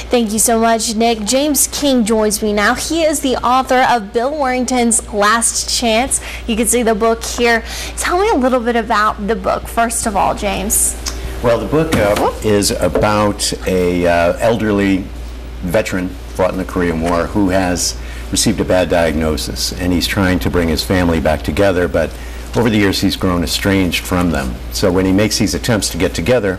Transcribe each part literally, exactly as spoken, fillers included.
Thank you so much, Nick. James King joins me now. He is the author of Bill Warrington's Last Chance. You can see the book here. Tell me a little bit about the book, first of all, James. Well, the book uh, is about a uh, elderly veteran fought in the Korean War who has received a bad diagnosis, and he's trying to bring his family back together, but over the years he's grown estranged from them. So when he makes these attempts to get together,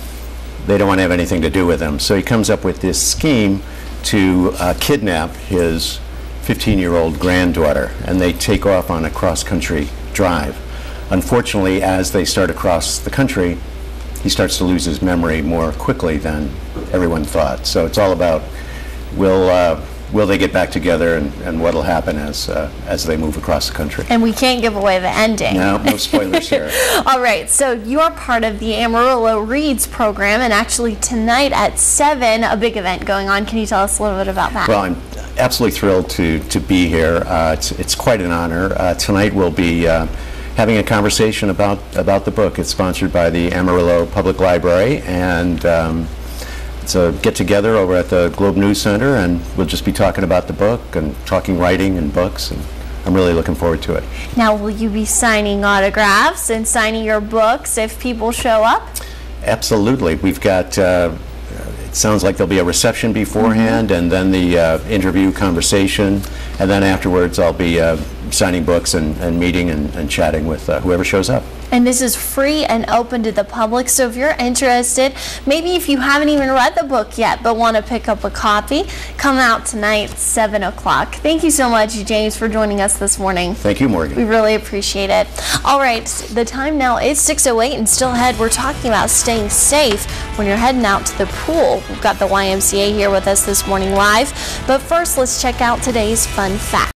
they don't want to have anything to do with him. So he comes up with this scheme to uh, kidnap his fifteen-year-old granddaughter, and they take off on a cross-country drive. Unfortunately, as they start across the country, he starts to lose his memory more quickly than everyone thought. So it's all about will uh, will they get back together, and, and what will happen as uh, as they move across the country. And we can't give away the ending. No, no spoilers here. All right, so you are part of the Amarillo Reads program, and actually tonight at seven, a big event going on. Can you tell us a little bit about that? Well, I'm absolutely thrilled to, to be here. Uh, it's, it's quite an honor. Uh, tonight we'll be uh, having a conversation about, about the book. It's sponsored by the Amarillo Public Library, and um, it's a get-together over at the Globe News Center, and we'll just be talking about the book and talking writing and books, and I'm really looking forward to it. Now, will you be signing autographs and signing your books if people show up? Absolutely. We've got, uh, it sounds like there'll be a reception beforehand, mm-hmm. and then the uh, interview conversation, and then afterwards I'll be uh, signing books and, and meeting and, and chatting with uh, whoever shows up. And this is free and open to the public, so if you're interested, maybe if you haven't even read the book yet but want to pick up a copy, come out tonight, seven o'clock. Thank you so much, James, for joining us this morning. Thank you, Morgan. We really appreciate it. All right, the time now is six oh eight, and still ahead, we're talking about staying safe when you're heading out to the pool. We've got the Y M C A here with us this morning live, but first, let's check out today's fun fact.